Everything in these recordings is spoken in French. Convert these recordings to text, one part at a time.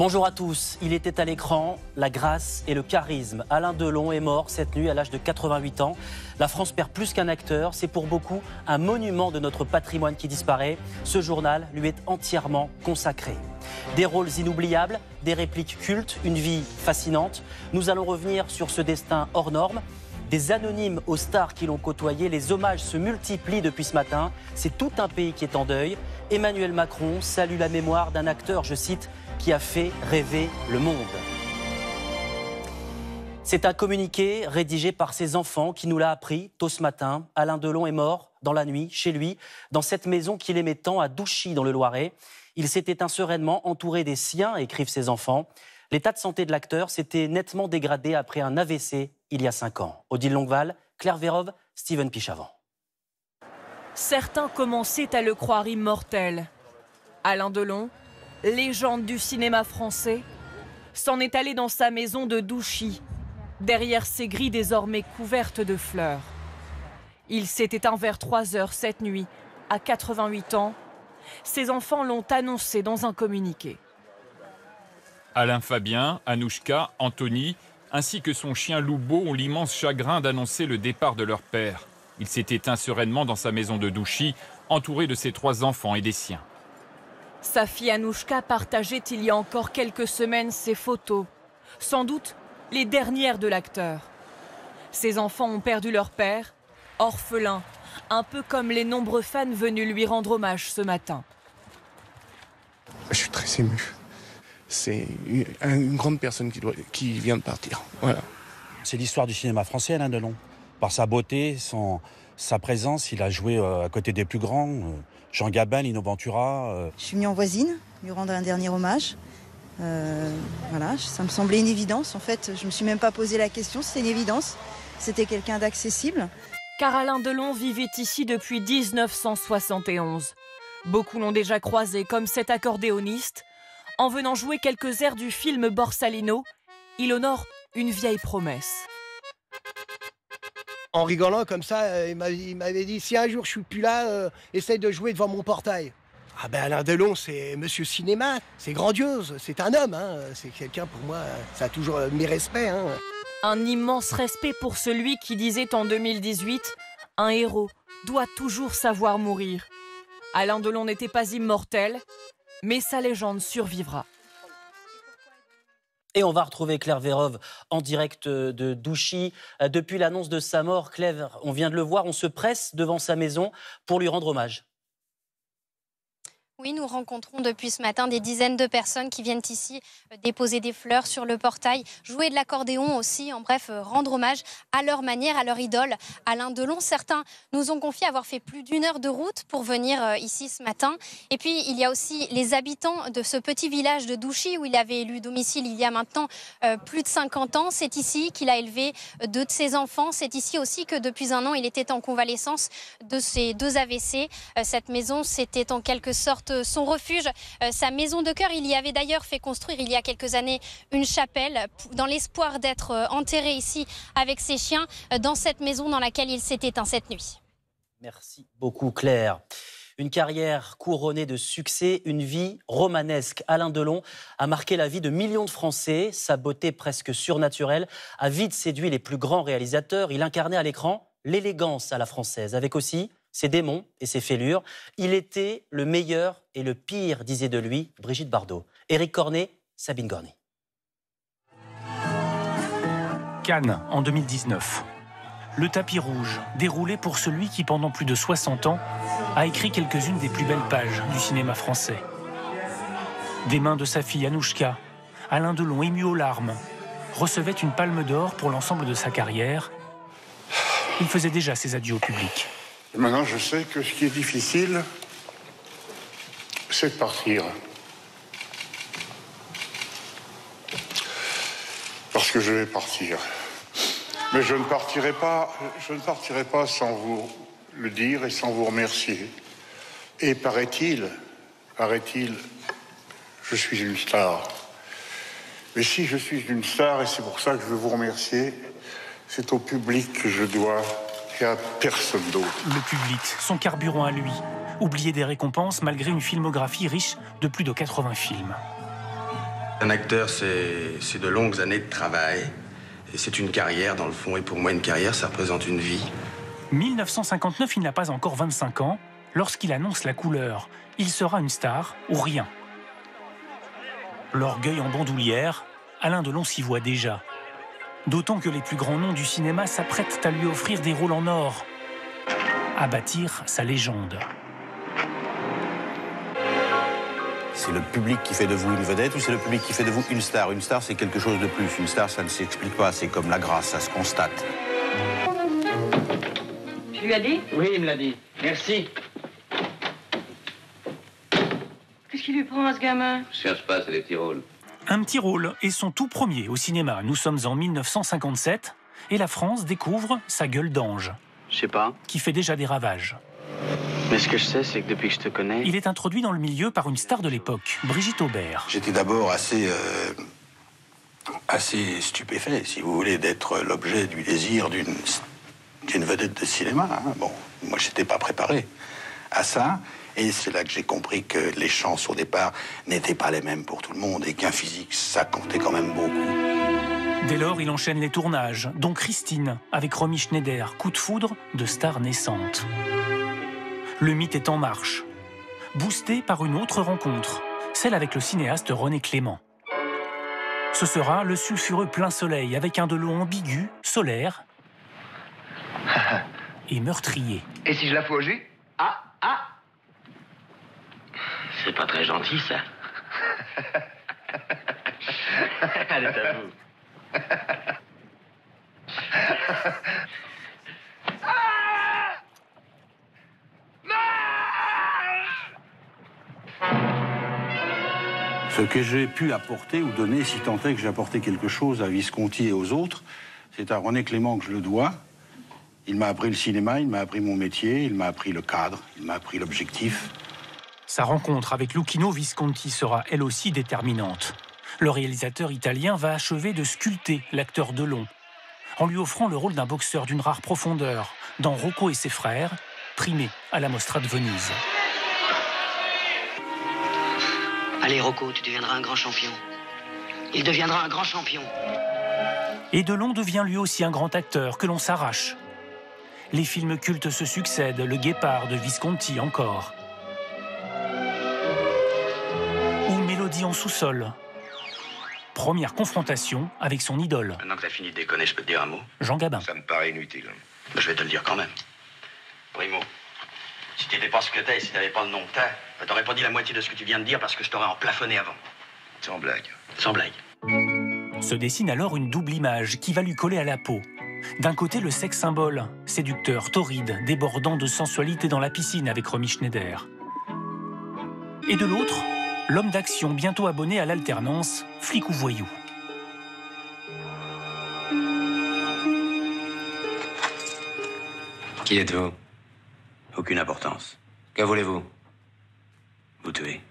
Bonjour à tous. Il était à l'écran, la grâce et le charisme. Alain Delon est mort cette nuit à l'âge de 88 ans. La France perd plus qu'un acteur. C'est pour beaucoup un monument de notre patrimoine qui disparaît. Ce journal lui est entièrement consacré. Des rôles inoubliables, des répliques cultes, une vie fascinante. Nous allons revenir sur ce destin hors norme. Des anonymes aux stars qui l'ont côtoyé, les hommages se multiplient depuis ce matin. C'est tout un pays qui est en deuil. Emmanuel Macron salue la mémoire d'un acteur, je cite, qui a fait rêver le monde. C'est un communiqué rédigé par ses enfants qui nous l'a appris tôt ce matin. Alain Delon est mort dans la nuit, chez lui, dans cette maison qu'il aimait tant à Douchy, dans le Loiret. Il s'est éteint sereinement, entouré des siens, écrivent ses enfants. L'état de santé de l'acteur s'était nettement dégradé après un AVC il y a 5 ans. Odile Longueval, Claire Vérove, Steven Pichavant. Certains commençaient à le croire immortel. Alain Delon, légende du cinéma français, s'en est allé dans sa maison de Douchy, derrière ses grilles désormais couvertes de fleurs. Il s'est éteint vers 3 heures cette nuit, à 88 ans. Ses enfants l'ont annoncé dans un communiqué. Alain Fabien, Anouchka, Anthony, ainsi que son chien Loubo ont l'immense chagrin d'annoncer le départ de leur père. Il s'est éteint sereinement dans sa maison de Douchy, entouré de ses 3 enfants et des siens. Sa fille Anouchka partageait il y a encore quelques semaines ses photos, sans doute les dernières de l'acteur. Ses enfants ont perdu leur père, orphelin, un peu comme les nombreux fans venus lui rendre hommage ce matin. Je suis très ému. C'est une grande personne qui vient de partir. Voilà. C'est l'histoire du cinéma français, Alain Delon. Par sa beauté, sa présence, il a joué à côté des plus grands. Jean Gabin, Lino Ventura. Je suis venue en voisine, lui rendre un dernier hommage. Voilà, ça me semblait une évidence. En fait, je ne me suis même pas posé la question, c'était une évidence. C'était quelqu'un d'accessible. Car Alain Delon vivait ici depuis 1971. Beaucoup l'ont déjà croisé comme cet accordéoniste. En venant jouer quelques airs du film Borsalino, il honore une vieille promesse. En rigolant comme ça, il m'avait dit « Si un jour je suis plus là, essaye de jouer devant mon portail ». Ah ben Alain Delon, c'est monsieur cinéma, c'est grandiose, c'est un homme, hein. C'est quelqu'un pour moi, ça a toujours mes respects. Hein. Un immense respect pour celui qui disait en 2018 « Un héros doit toujours savoir mourir ». Alain Delon n'était pas immortel, mais sa légende survivra. Et on va retrouver Claire Vérove en direct de Douchy. Depuis l'annonce de sa mort, Claire, on vient de le voir, on se presse devant sa maison pour lui rendre hommage. Oui, nous rencontrons depuis ce matin des dizaines de personnes qui viennent ici déposer des fleurs sur le portail, jouer de l'accordéon aussi, en bref, rendre hommage à leur manière, à leur idole, Alain Delon. Certains nous ont confié avoir fait plus d'1 heure de route pour venir ici ce matin. Et puis, il y a aussi les habitants de ce petit village de Douchy où il avait élu domicile il y a maintenant plus de 50 ans. C'est ici qu'il a élevé 2 de ses enfants. C'est ici aussi que depuis 1 an, il était en convalescence de ses 2 AVC. Cette maison, c'était en quelque sorte son refuge, sa maison de cœur. Il y avait d'ailleurs fait construire il y a quelques années une chapelle dans l'espoir d'être enterré ici avec ses chiens dans cette maison dans laquelle il s'est éteint cette nuit. Merci beaucoup Claire. Une carrière couronnée de succès, une vie romanesque. Alain Delon a marqué la vie de millions de Français. Sa beauté presque surnaturelle a vite séduit les plus grands réalisateurs. Il incarnait à l'écran l'élégance à la française, avec aussi ses démons et ses fêlures. Il était le meilleur et le pire, disait de lui Brigitte Bardot. Éric Cornet, Sabine Gorny. Cannes, en 2019. Le tapis rouge, déroulé pour celui qui, pendant plus de 60 ans, a écrit quelques-unes des plus belles pages du cinéma français. Des mains de sa fille Anouchka, Alain Delon, ému aux larmes, recevait une palme d'or pour l'ensemble de sa carrière. Il faisait déjà ses adieux au public. Maintenant, je sais que ce qui est difficile, c'est de partir. Parce que je vais partir. Mais je ne partirai pas sans vous le dire et sans vous remercier. Et paraît-il, je suis une star. Mais si je suis une star, et c'est pour ça que je veux vous remercier, c'est au public que je dois et à personne d'autre. Le public, son carburant à lui. Oublier des récompenses malgré une filmographie riche de plus de 80 films. Un acteur, c'est de longues années de travail. Et c'est une carrière, dans le fond. Et pour moi, une carrière, ça représente une vie. 1959, il n'a pas encore 25 ans. Lorsqu'il annonce la couleur, il sera une star ou rien. L'orgueil en bandoulière, Alain Delon s'y voit déjà. D'autant que les plus grands noms du cinéma s'apprêtent à lui offrir des rôles en or, à bâtir sa légende. C'est le public qui fait de vous une vedette ou c'est le public qui fait de vous une star? Une star, c'est quelque chose de plus. Une star, ça ne s'explique pas. C'est comme la grâce, ça se constate. Tu lui as dit? Oui, il me l'a dit. Merci. Qu'est-ce qu'il lui prend à ce gamin? Je cherche pas, c'est des petits rôles. Un petit rôle et son tout premier au cinéma. Nous sommes en 1957 et la France découvre sa gueule d'ange. Je sais pas. Qui fait déjà des ravages. Mais ce que je sais, c'est que depuis que je te connais... Il est introduit dans le milieu par une star de l'époque, Brigitte Aubert. J'étais d'abord assez stupéfait, si vous voulez, d'être l'objet du désir d'une vedette de cinéma. Hein. Bon, moi, je n'étais pas préparé à ça. Et c'est là que j'ai compris que les chances, au départ, n'étaient pas les mêmes pour tout le monde et qu'un physique, ça comptait quand même beaucoup. Dès lors, il enchaîne les tournages, dont Christine, avec Romy Schneider, coup de foudre de star naissante. Le mythe est en marche, boosté par une autre rencontre, celle avec le cinéaste René Clément. Ce sera le sulfureux plein soleil, avec un Delon ambigu, solaire et meurtrier. Et si je la fous au jus? Ah. C'est pas très gentil, ça. Allez, à vous. Ce que j'ai pu apporter ou donner, si tant est que j'ai apporté quelque chose à Visconti et aux autres, c'est à René Clément que je le dois. Il m'a appris le cinéma, il m'a appris mon métier, il m'a appris le cadre, il m'a appris l'objectif. Sa rencontre avec Luchino Visconti sera elle aussi déterminante. Le réalisateur italien va achever de sculpter l'acteur Delon, en lui offrant le rôle d'un boxeur d'une rare profondeur, dans Rocco et ses frères, primé à la Mostra de Venise. Allez, Rocco, tu deviendras un grand champion. Il deviendra un grand champion. Et Delon devient lui aussi un grand acteur que l'on s'arrache. Les films cultes se succèdent, Le Guépard de Visconti encore. Ou Mélodie en sous-sol. Première confrontation avec son idole. Maintenant que t'as fini de déconner, je peux te dire un mot? Jean Gabin. Ça me paraît inutile. Mais je vais te le dire quand même. Primo, si t'étais pas ce que t'es et si t'avais pas le nom que t'as, t'aurais pas dit la moitié de ce que tu viens de dire parce que je t'aurais emplafonné avant. Sans blague. Sans blague. Se dessine alors une double image qui va lui coller à la peau. D'un côté, le sexe symbole, séducteur, torride, débordant de sensualité dans la piscine avec Romy Schneider. Et de l'autre, l'homme d'action bientôt abonné à l'alternance, flic ou voyou. Qui êtes-vous? Aucune importance. Que voulez-vous? Vous tuer.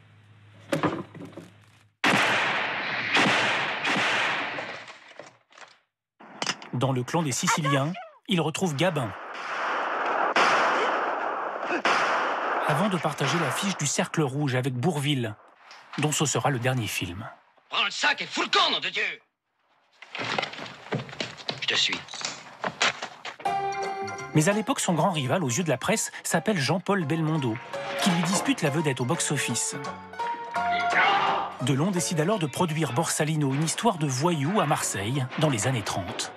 Dans le clan des Siciliens, il retrouve Gabin. Avant de partager l'affiche du Cercle Rouge avec Bourvil, dont ce sera le dernier film. Prends le sac et fous le camp, nom de Dieu! Je te suis. Mais à l'époque, son grand rival aux yeux de la presse s'appelle Jean-Paul Belmondo, qui lui dispute la vedette au box-office. Delon décide alors de produire Borsalino, une histoire de voyous à Marseille dans les années 30.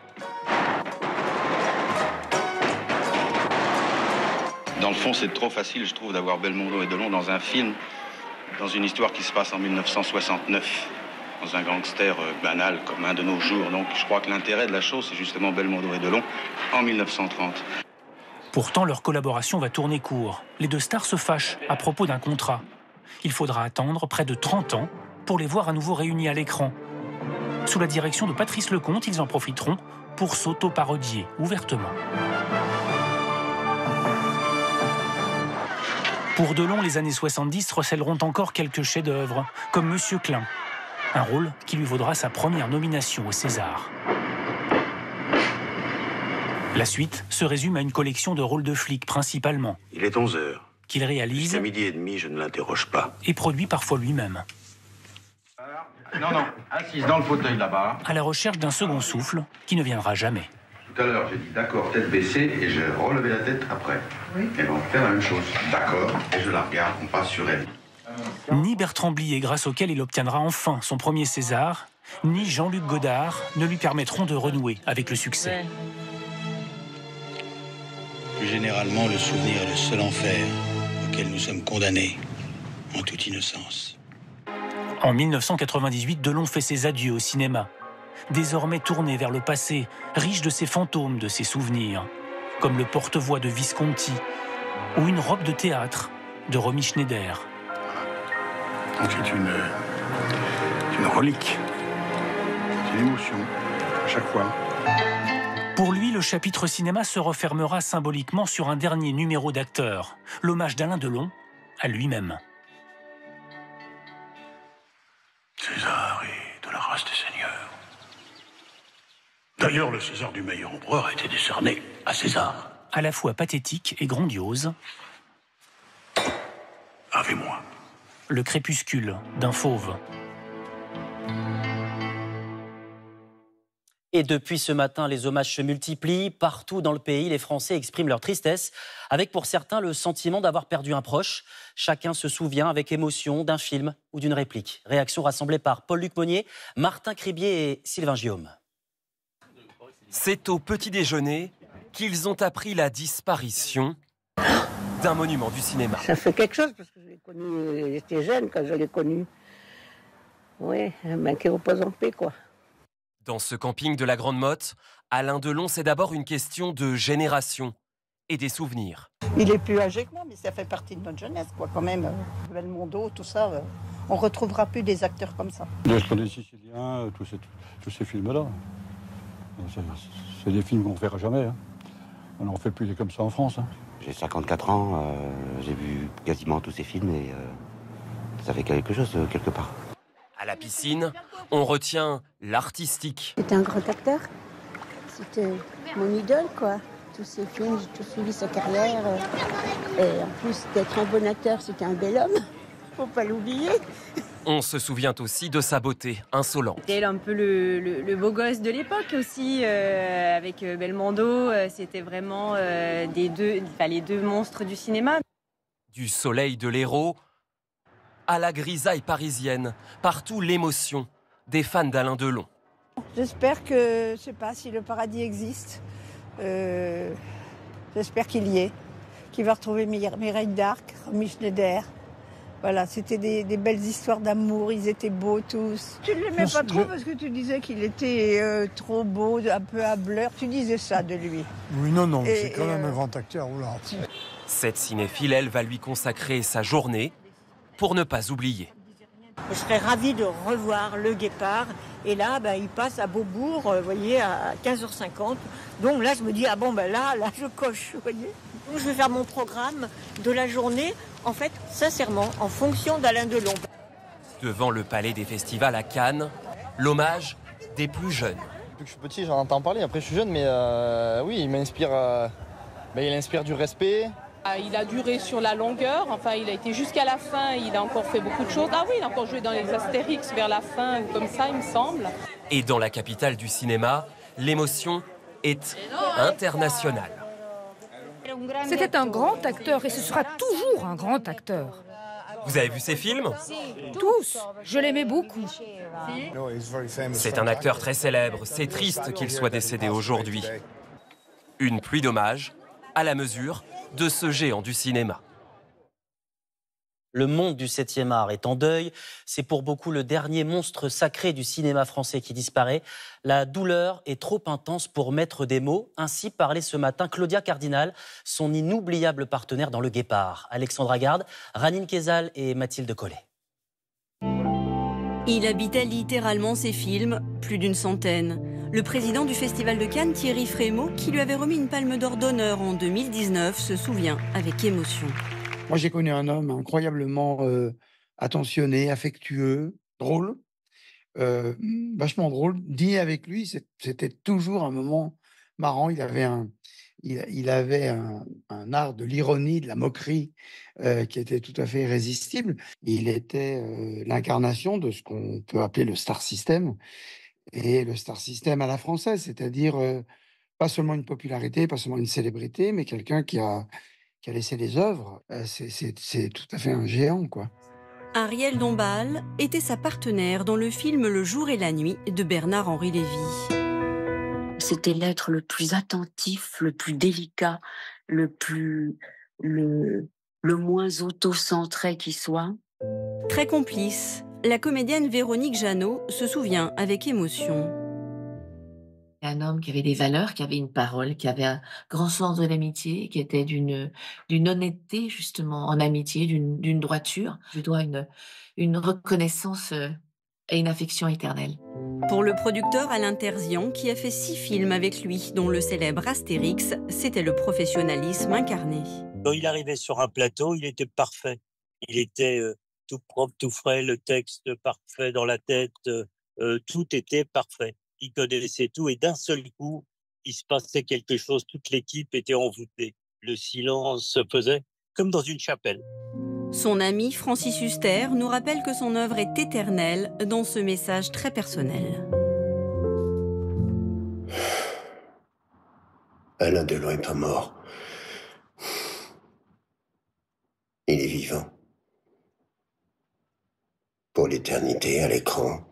Dans le fond, c'est trop facile, je trouve, d'avoir Belmondo et Delon dans un film, dans une histoire qui se passe en 1969, dans un gangster banal comme un de nos jours. Donc je crois que l'intérêt de la chose, c'est justement Belmondo et Delon en 1930. Pourtant, leur collaboration va tourner court. Les deux stars se fâchent à propos d'un contrat. Il faudra attendre près de 30 ans pour les voir à nouveau réunis à l'écran. Sous la direction de Patrice Lecomte, ils en profiteront pour s'auto-parodier ouvertement. Pour Delon, les années 70 recèleront encore quelques chefs-d'œuvre, comme Monsieur Klein, un rôle qui lui vaudra sa première nomination au César. La suite se résume à une collection de rôles de flics principalement. Il est 11h. Qu'il réalise Jusqu'à 12h30, je ne l'interroge pas. et produit parfois lui-même. Non, non, assise dans le fauteuil là-bas. À la recherche d'un second souffle qui ne viendra jamais. Tout à l'heure, j'ai dit d'accord, tête baissée, et je relevais la tête après. Oui. Et on fait la même chose. D'accord, et je la regarde, on passe sur elle. Ni Bertrand Blier, grâce auquel il obtiendra enfin son premier César, ni Jean-Luc Godard ne lui permettront de renouer avec le succès. Plus généralement, le souvenir est le seul enfer auquel nous sommes condamnés en toute innocence. En 1998, Delon fait ses adieux au cinéma. Désormais tourné vers le passé, riche de ses fantômes, de ses souvenirs, comme le porte-voix de Visconti ou une robe de théâtre de Romy Schneider. Donc c'est une relique, c'est une émotion, à chaque fois. Pour lui, le chapitre cinéma se refermera symboliquement sur un dernier numéro d'acteur, l'hommage d'Alain Delon à lui-même. César est de la race des seigneurs. D'ailleurs, le César du meilleur empereur a été décerné à César. À la fois pathétique et grandiose. Avez-moi. Le crépuscule d'un fauve. Et depuis ce matin, les hommages se multiplient. Partout dans le pays, les Français expriment leur tristesse, avec pour certains le sentiment d'avoir perdu un proche. Chacun se souvient avec émotion d'un film ou d'une réplique. Réaction rassemblée par Paul-Luc Monnier, Martin Cribier et Sylvain Guillaume. C'est au petit déjeuner qu'ils ont appris la disparition d'un monument du cinéma. Ça fait quelque chose parce que je l'ai connu, j'étais jeune quand je l'ai connu. Oui, mais qui repose en paix, quoi. Dans ce camping de la Grande Motte, Alain Delon, c'est d'abord une question de génération et des souvenirs. Il est plus âgé que moi, mais ça fait partie de notre jeunesse, quoi, quand même. Belmondo, tout ça, on retrouvera plus des acteurs comme ça. Je connais Sicilien, tous ces films-là. C'est des films qu'on ne verra jamais. Hein. On n'en fait plus des comme ça en France. Hein. J'ai 54 ans, j'ai vu quasiment tous ces films et ça fait quelque chose, quelque part. À la piscine, on retient l'artistique. C'était un grand acteur. C'était mon idole, quoi. Tous ses films, j'ai tout suivi sa carrière. Et en plus d'être un bon acteur, c'était un bel homme. Faut pas l'oublier. On se souvient aussi de sa beauté insolente. C'était un peu le beau gosse de l'époque aussi, avec Belmondo. C'était vraiment les deux monstres du cinéma. Du soleil de l'héros à la grisaille parisienne, partout l'émotion des fans d'Alain Delon. J'espère que, je sais pas, si le paradis existe, j'espère qu'il y est, qu'il va retrouver Mireille d'Arc, Romy Schneider. Voilà, c'était des belles histoires d'amour, ils étaient beaux tous. Tu ne l'aimais pas trop parce que tu disais qu'il était trop beau, un peu hableur, tu disais ça de lui. Oui, non, c'est quand même un grand acteur. Oula. Cette cinéphile, elle, va lui consacrer sa journée pour ne pas oublier. Je serais ravie de revoir Le Guépard. Et là, il passe à Beaubourg, vous voyez, à 15h50. Donc là, je me dis, ah bon, là, je coche, vous voyez. Donc je vais faire mon programme de la journée, en fait, sincèrement, en fonction d'Alain Delon. Devant le palais des festivals à Cannes, l'hommage des plus jeunes. Depuis que je suis petit, j'en entends parler. Après, je suis jeune, mais oui, il m'inspire. Il inspire du respect. Il a duré sur la longueur, enfin il a été jusqu'à la fin, il a encore fait beaucoup de choses. Ah oui, il a encore joué dans les Astérix vers la fin, ou comme ça il me semble. Et dans la capitale du cinéma, l'émotion est internationale. C'était un grand acteur et ce sera toujours un grand acteur. Vous avez vu ses films? Tous, je l'aimais beaucoup. C'est un acteur très célèbre, c'est triste qu'il soit décédé aujourd'hui. Une pluie d'hommages à la mesure de ce géant du cinéma. Le monde du 7e art est en deuil. C'est pour beaucoup le dernier monstre sacré du cinéma français qui disparaît. La douleur est trop intense pour mettre des mots. Ainsi parlait ce matin Claudia Cardinal, son inoubliable partenaire dans Le Guépard. Alexandra Garde, Ranine Kesal et Mathilde Collet. Il habitait littéralement ses films, plus d'une centaine. Le président du Festival de Cannes, Thierry Frémaux, qui lui avait remis une palme d'or d'honneur en 2019, se souvient avec émotion. Moi, j'ai connu un homme incroyablement attentionné, affectueux, drôle, vachement drôle. Dîner avec lui, c'était toujours un moment marrant. Il avait il avait un art de l'ironie, de la moquerie qui était tout à fait irrésistible. Il était l'incarnation de ce qu'on peut appeler le star system, et le star system à la française, c'est-à-dire pas seulement une popularité, pas seulement une célébrité, mais quelqu'un qui a laissé des œuvres. C'est tout à fait un géant, quoi. Ariel Dombasle était sa partenaire dans le film Le jour et la nuit de Bernard-Henri Lévy. C'était l'être le plus attentif, le plus délicat, le moins auto-centré qui soit. Très complice, la comédienne Véronique Jeannot se souvient avec émotion. Un homme qui avait des valeurs, qui avait une parole, qui avait un grand sens de l'amitié, qui était d'une honnêteté justement en amitié, d'une droiture. Je dois une reconnaissance et une affection éternelle. Pour le producteur Alain Terzian, qui a fait 6 films avec lui, dont le célèbre Astérix, c'était le professionnalisme incarné. Quand il arrivait sur un plateau, il était parfait. Il était tout propre, tout frais, le texte parfait dans la tête, tout était parfait. Il connaissait tout et d'un seul coup, il se passait quelque chose, toute l'équipe était envoûtée. Le silence se faisait comme dans une chapelle. Son ami Francis Huster nous rappelle que son œuvre est éternelle dans ce message très personnel. Alain Delon n'est pas mort. Il est vivant. Pour l'éternité, à l'écran.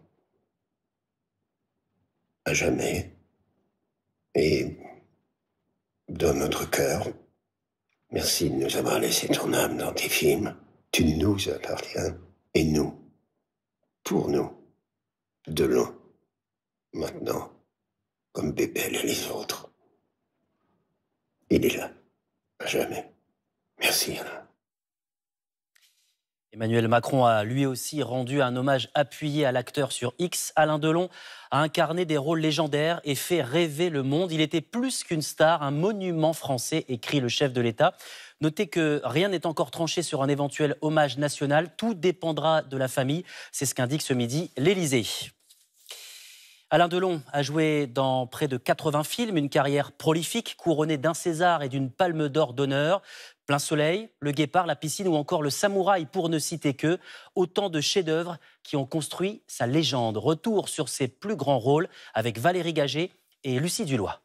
À jamais. Et dans notre cœur. Merci de nous avoir laissé ton âme dans tes films. Tu nous appartiens. Et nous, pour nous, Delon, maintenant, comme Bébel et les autres. Il est là, à jamais. Merci, Alain. Emmanuel Macron a lui aussi rendu un hommage appuyé à l'acteur sur X. Alain Delon a incarné des rôles légendaires et fait rêver le monde. Il était plus qu'une star, un monument français, écrit le chef de l'État. Notez que rien n'est encore tranché sur un éventuel hommage national. Tout dépendra de la famille. C'est ce qu'indique ce midi l'Élysée. Alain Delon a joué dans près de 80 films, une carrière prolifique, couronnée d'un César et d'une Palme d'Or d'honneur. Plein Soleil, Le Guépard, La Piscine ou encore Le Samouraï, pour ne citer que. Autant de chefs-d'œuvre qui ont construit sa légende. Retour sur ses plus grands rôles avec Valérie Gagé et Lucie Dullois.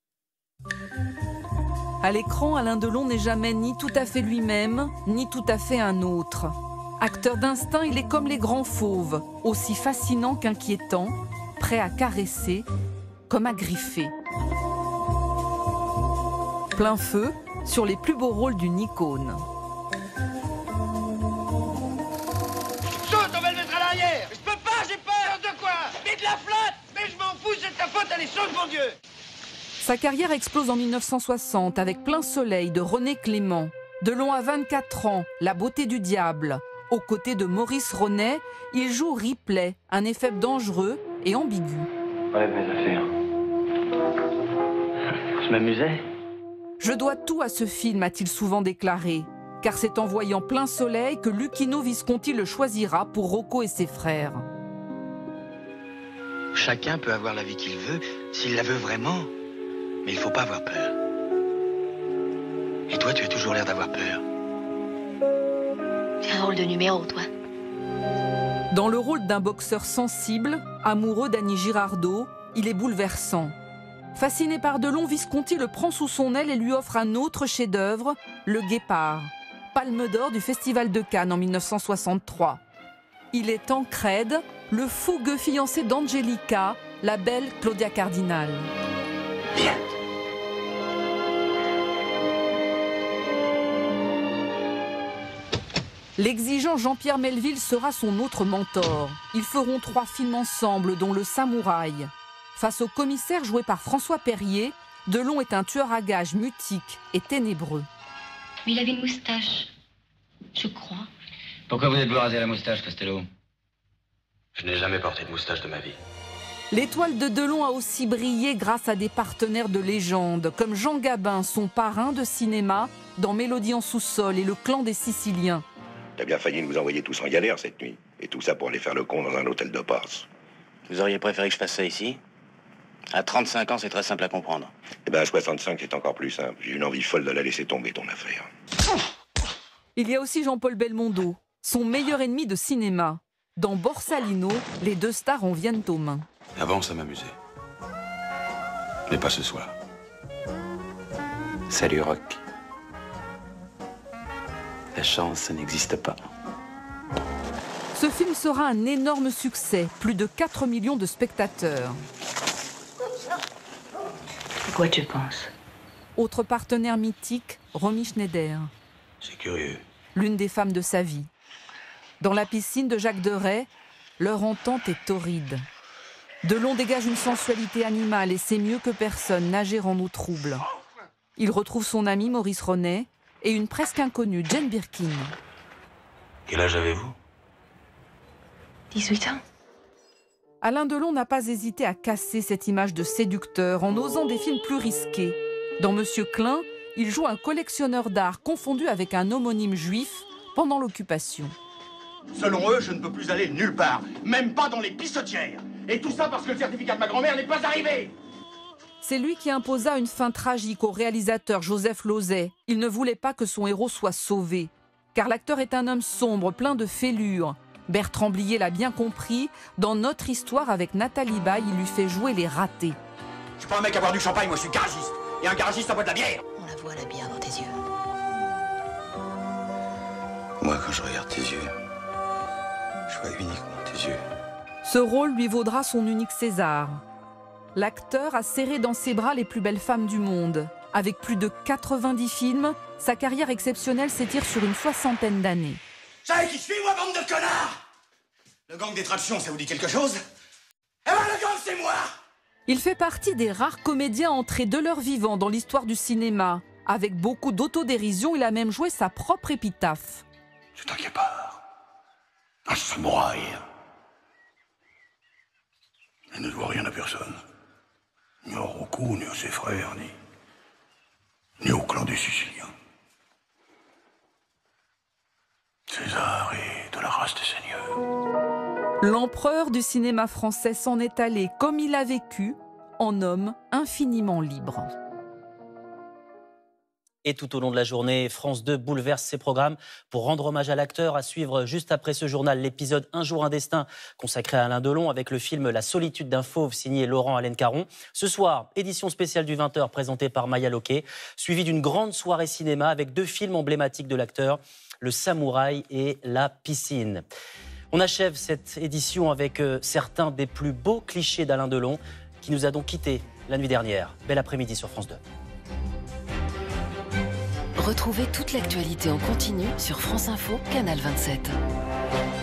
À l'écran, Alain Delon n'est jamais ni tout à fait lui-même, ni tout à fait un autre. Acteur d'instinct, il est comme les grands fauves, aussi fascinant qu'inquiétant, prêt à caresser, comme à griffer. Plein feu sur les plus beaux rôles d'une icône. Saute, on va le mettre à l'arrière. Je peux pas, j'ai peur. De quoi? Mais de la flotte. Mais je m'en fous, c'est ta faute, allez, saute, mon Dieu. Sa carrière explose en 1960 avec Plein Soleil de René Clément. Delon a 24 ans, La beauté du diable. Aux côtés de Maurice Ronet, il joue Ripley, un éphèbe dangereux et ambigu. Ouais, mes affaires. Je m'amusais. Je dois tout à ce film, a-t-il souvent déclaré, car c'est en voyant Plein Soleil que Luchino Visconti le choisira pour Rocco et ses frères. Chacun peut avoir la vie qu'il veut, s'il la veut vraiment. Mais il faut pas avoir peur. Et toi, tu as toujours l'air d'avoir peur. C'est un rôle de numéro, toi. Dans le rôle d'un boxeur sensible, amoureux d'Annie Girardot, il est bouleversant. Fasciné par Delon, Visconti le prend sous son aile et lui offre un autre chef-d'œuvre, Le Guépard, Palme d'Or du Festival de Cannes en 1963. Il est Tancrède, le fougueux fiancé d'Angelica, la belle Claudia Cardinal. Bien. L'exigeant Jean-Pierre Melville sera son autre mentor. Ils feront 3 films ensemble, dont Le Samouraï. Face au commissaire joué par François Perrier, Delon est un tueur à gages mutique et ténébreux. Mais il avait une moustache, je crois. Pourquoi vous êtes vous raser la moustache, Costello? Je n'ai jamais porté de moustache de ma vie. L'étoile de Delon a aussi brillé grâce à des partenaires de légende, comme Jean Gabin, son parrain de cinéma, dans Mélodie en sous-sol et Le Clan des Siciliens. T'as bien failli nous envoyer tous en galère cette nuit. Et tout ça pour aller faire le con dans un hôtel de passe. Vous auriez préféré que je fasse ça ici? À 35 ans, c'est très simple à comprendre. Eh ben, à 65, c'est encore plus simple. J'ai une envie folle de la laisser tomber, ton affaire. Il y a aussi Jean-Paul Belmondo, son meilleur ennemi de cinéma. Dans Borsalino, les deux stars en viennent aux mains. Avant, ça m'amusait. Mais pas ce soir. Salut, Rock. La chance, ça n'existe pas. Ce film sera un énorme succès, plus de 4 millions de spectateurs. À quoi tu penses? Autre partenaire mythique, Romy Schneider. C'est curieux. L'une des femmes de sa vie. Dans la piscine de Jacques Deray, leur entente est torride. Delon dégage une sensualité animale et sait mieux que personne nager en eau trouble. Il retrouve son ami Maurice Ronet et une presque inconnue Jane Birkin. Quel âge avez-vous? 18 ans. Alain Delon n'a pas hésité à casser cette image de séducteur en osant des films plus risqués. Dans Monsieur Klein, il joue un collectionneur d'art confondu avec un homonyme juif pendant l'occupation. Selon eux, je ne peux plus aller nulle part, même pas dans les pissotières. Et tout ça parce que le certificat de ma grand-mère n'est pas arrivé. C'est lui qui imposa une fin tragique au réalisateur Joseph Losey. Il ne voulait pas que son héros soit sauvé. Car l'acteur est un homme sombre, plein de fêlures. Bertrand Blier l'a bien compris. Dans Notre histoire avec Nathalie Baye, il lui fait jouer les ratés. Je suis pas un mec à boire du champagne, moi je suis garagiste. Et un garagiste, ça boit de la bière. On la voit, la bière dans tes yeux. Moi, quand je regarde tes yeux, je vois uniquement tes yeux. Ce rôle lui vaudra son unique César. L'acteur a serré dans ses bras les plus belles femmes du monde. Avec plus de 90 films, sa carrière exceptionnelle s'étire sur une 60aine d'années. Vous savez qui je suis, moi, bande de connards? Le gang des tractions, ça vous dit quelque chose? Eh ben, le gang, c'est moi! Il fait partie des rares comédiens entrés de leur vivant dans l'histoire du cinéma. Avec beaucoup d'autodérision, il a même joué sa propre épitaphe. C'est un guépard. Un samouraï. Il ne doit rien à personne. Ni au Rocco, ni à ses frères, ni au clan des Siciliens. César est de la race des seigneurs. L'empereur du cinéma français s'en est allé comme il a vécu, en homme infiniment libre. Et tout au long de la journée, France 2 bouleverse ses programmes pour rendre hommage à l'acteur. À suivre juste après ce journal, l'épisode Un jour un destin consacré à Alain Delon avec le film La solitude d'un fauve signé Laurent Allen-Caron. Ce soir, édition spéciale du 20h présentée par Maya Loquet, suivie d'une grande soirée cinéma avec 2 films emblématiques de l'acteur, Le Samouraï et La piscine. On achève cette édition avec certains des plus beaux clichés d'Alain Delon qui nous a donc quittés la nuit dernière. Bel après-midi sur France 2. Retrouvez toute l'actualité en continu sur France Info, Canal 27.